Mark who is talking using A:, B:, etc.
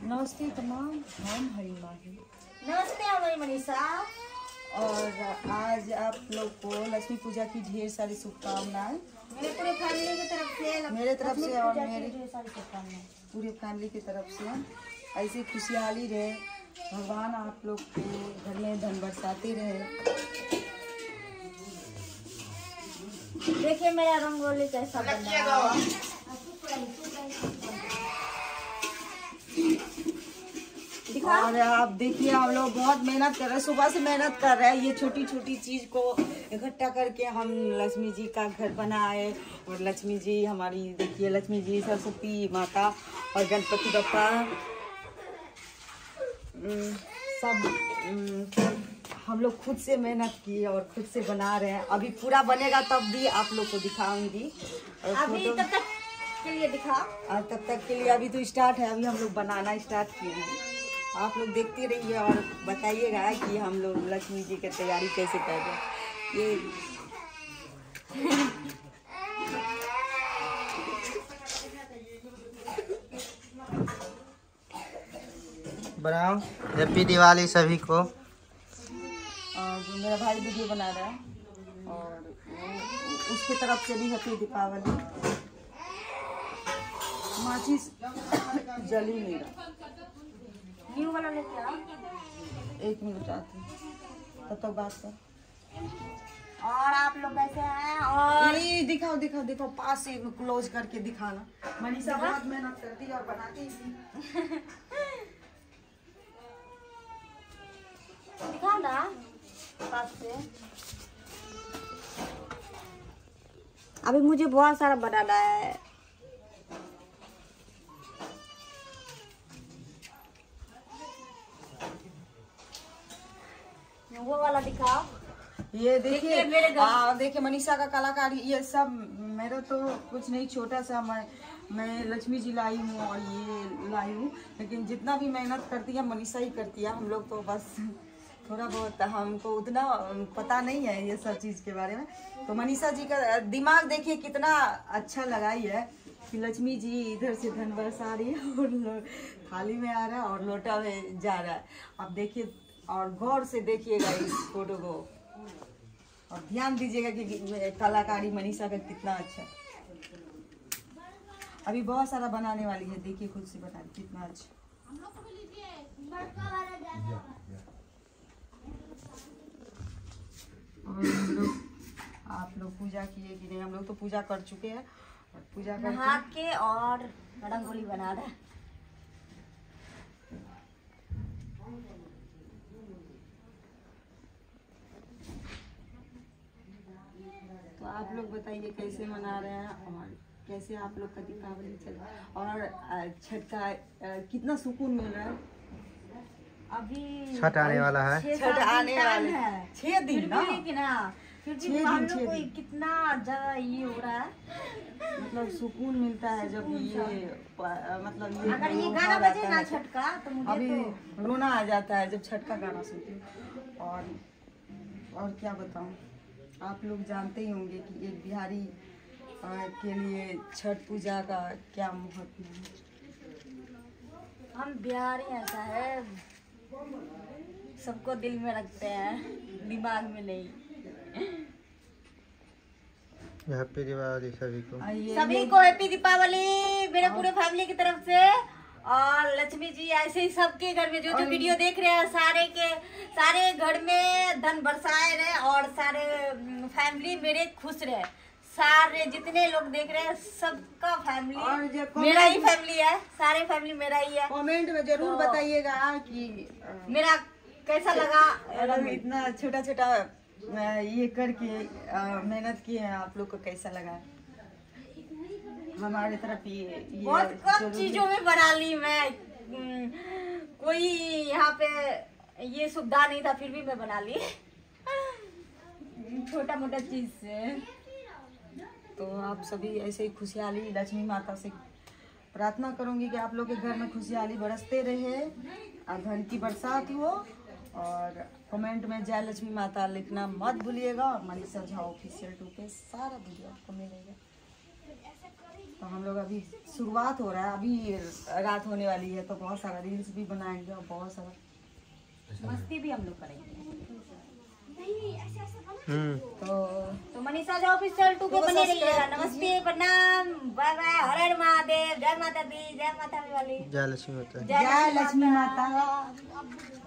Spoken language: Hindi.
A: नमस्ते तमाम, हम हरिमा हैं।
B: नमस्ते हमारी मनीषा।
A: और आज आप लोग को लक्ष्मी पूजा की ढेर सारी शुभकामनाएं
B: मेरे पूरे फैमिली की तरफ से,
A: मेरे तरफ से और मेरे
B: ढेर सारी शुभकामनाएं
A: पूरे फैमिली की तरफ से। ऐसी खुशहाली रहे, भगवान आप लोग के घर में धन बरसाते रहे।
B: देखिए मेरा रंगोली कैसा बन रहा है।
A: और आप देखिए, हम लोग बहुत मेहनत कर रहे हैं, सुबह से मेहनत कर रहे हैं। ये छोटी छोटी चीज को इकट्ठा करके हम लक्ष्मी जी का घर बनाए। और लक्ष्मी जी हमारी, देखिए लक्ष्मी जी, सरस्वती माता और गणपति बप्पा सब हम लोग खुद से मेहनत की और खुद से बना रहे हैं। अभी पूरा बनेगा तब भी आप लोग को दिखाऊंगी। और
B: अभी तब तक के लिए दिखा,
A: और तब तक के लिए अभी तो स्टार्ट है, अभी हम लोग बनाना स्टार्ट किए हैं। आप लोग देखते रहिए और बताइएगा कि हम लोग लक्ष्मी जी की तैयारी कैसे कर रहे हैं। ये
C: बनाओ। हैप्पी दिवाली सभी को।
A: और जो मेरा भाई वीडियो बना रहा है, और उसकी तरफ से भी हैप्पी दीपावली। माचिस जल ही नहीं रहा।
B: न्यू वाला लेके आओ।
A: 1 मिनट आती तब तक बात कर।
B: और आप लोग कैसे हैं? और
A: ये दिखाओ दिखाओ दिखाओ, पास से क्लोज करके दिखाना। मनीषा बहुत मेहनत करती है और बनाती है।
B: दिखाओ ना पास से। अभी मुझे बहुत सारा बनाना है। वो वाला दिखाओ।
A: ये देखिए
B: मेरे
A: देखिए मनीषा का कलाकारी, ये सब मेरा तो कुछ नहीं, छोटा सा मैं लक्ष्मी जी लाई हूँ और ये लाई हूँ। लेकिन जितना भी मेहनत करती है मनीषा ही करती है। हम लोग तो बस थोड़ा बहुत, हमको उतना पता नहीं है ये सब चीज़ के बारे में। तो मनीषा जी का दिमाग देखिए कितना अच्छा लगाई है कि लक्ष्मी जी इधर से धन बरसा रही है और थाली में आ रहा है और लोटा में जा रहा है। अब देखिए और गौर से देखिएगा इस फोटो को और ध्यान दीजिएगा कि कलाकारी मनीषा का कितना अच्छा। अभी बहुत सारा बनाने वाली है, देखिए खुद से बना कितना अच्छा। और हम लोग, आप लोग पूजा किए कि नहीं? हम लोग तो पूजा कर चुके हैं और पूजा
B: नहा के और रंगोली बना रहे हैं।
A: तो आप लोग बताइए कैसे मना रहे हैं और कैसे आप लोग का दीपावली चल रहा है और छठ का कितना सुकून मिल रहा है।
B: अभी
C: छठ आने वाला है।
A: छठ आने वाले
B: है
A: 6 दिन ना,
B: फिर भी हम लोग को कितना ज्यादा ये हो रहा है।
A: मतलब सुकून मिलता है जब ये मतलब ये
B: अगर ये गाना बजे ना छठ का तो मुझे
A: अभी
B: तो
A: रोना आ जाता है जब छठ का गाना सुनती हूँ। और क्या बताऊँ, आप लोग जानते ही होंगे कि एक बिहारी के लिए छठ पूजा का क्या महत्व है।
B: हम बिहारी ऐसा है, सबको दिल में रखते हैं, दिमाग में नहीं।
C: हैप्पी दिवाली सभी को।
B: सभी को हैप्पी दीपावली मेरे पूरे फैमिली की तरफ से। और लक्ष्मी जी ऐसे ही सबके घर में जो वीडियो देख रहे हैं सारे घर में धन बरसाए रहे और सारे फैमिली मेरे खुश रहे। सारे जितने लोग देख रहे हैं सबका फैमिली मेरा ही फैमिली है, सारे फैमिली मेरा ही है।
A: कमेंट में जरूर बताइएगा कि
B: मेरा कैसा लगा।
A: इतना छोटा छोटा ये करके मेहनत किए हैं, आप लोग को कैसा लगा। हमारी तरफ ये
B: बहुत कम चीजों में बना ली मैं। कोई यहाँ पे ये सुविधा नहीं था फिर भी मैं बना ली छोटा मोटा चीज से।
A: तो आप सभी ऐसे ही खुशहाली लक्ष्मी माता से प्रार्थना करूंगी कि आप लोग के घर में खुशहाली बरसते रहे और धन की बरसात हो। और कमेंट में जय लक्ष्मी माता लिखना मत भूलिएगा। और मनीषा झा ऑफिशियल 2 पे सारा वीडियो आपको मिलेगा। तो हम लोग अभी शुरुआत हो रहा है, अभी रात होने वाली है, तो बहुत सारा रील्स भी बनाएंगे और बहुत सारा
B: मस्ती भी हम लोग करेंगे।
C: हम्म।
B: तो मनीषा जो ऑफिशियल 2 पे बने रहिएगा। नमस्ते, प्रणाम, बाय बाय, हर हर महादेव, जय माता दी, जय माता वाली,
C: जय लक्ष्मी माता।
A: जय लक्ष्मी माता।